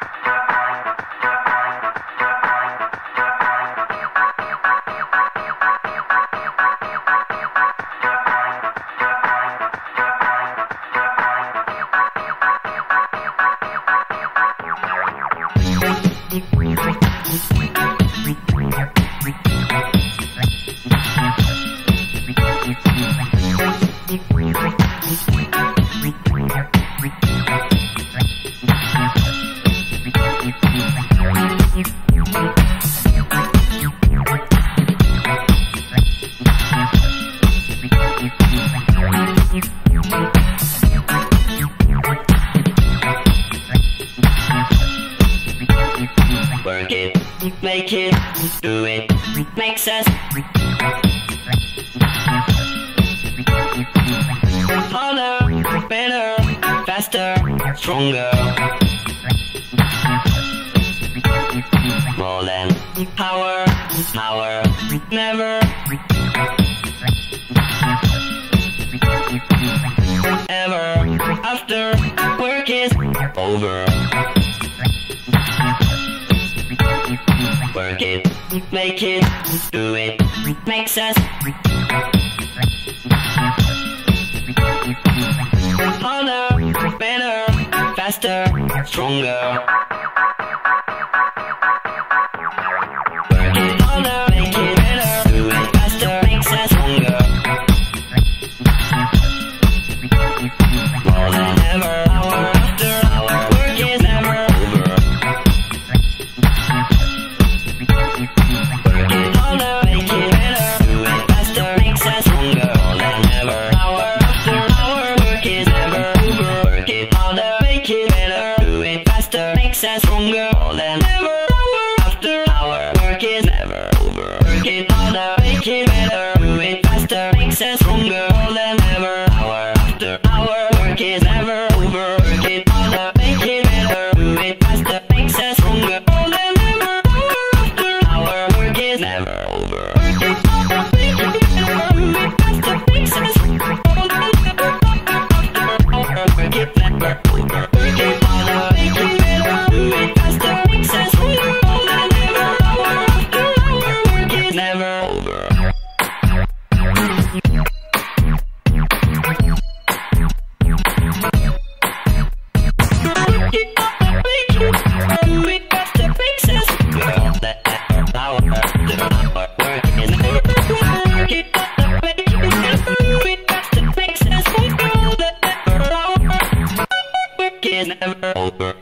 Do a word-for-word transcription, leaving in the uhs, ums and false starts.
Work it, make it, do it, makes us harder, better, faster, stronger. More than power, power, never ever after work is over. Work it, make it, do it, makes us harder, better, faster, stronger. Work it harder, make it better, do it faster, makes us stronger. More than ever, hour after hour, work is never over. Work it harder, make it better, do it faster, makes us stronger. More than ever, hour after hour, work is never over. Work it harder, make it better, do it faster, makes us stronger. More than ever, hour after hour, work is never over. Work it harder, make it better, do it faster, makes us stronger. More than ever, hour after hour, work is never over. Work it harder, make it better, do it faster, makes us stronger. More than ever, hour after hour, work is never over. Work it harder, make it better, do it faster, makes us stronger. More than ever, hour after hour, work is never over. Work it harder, make it better, do it faster, makes us stronger. More than ever, hour after hour, work is never over. Never over.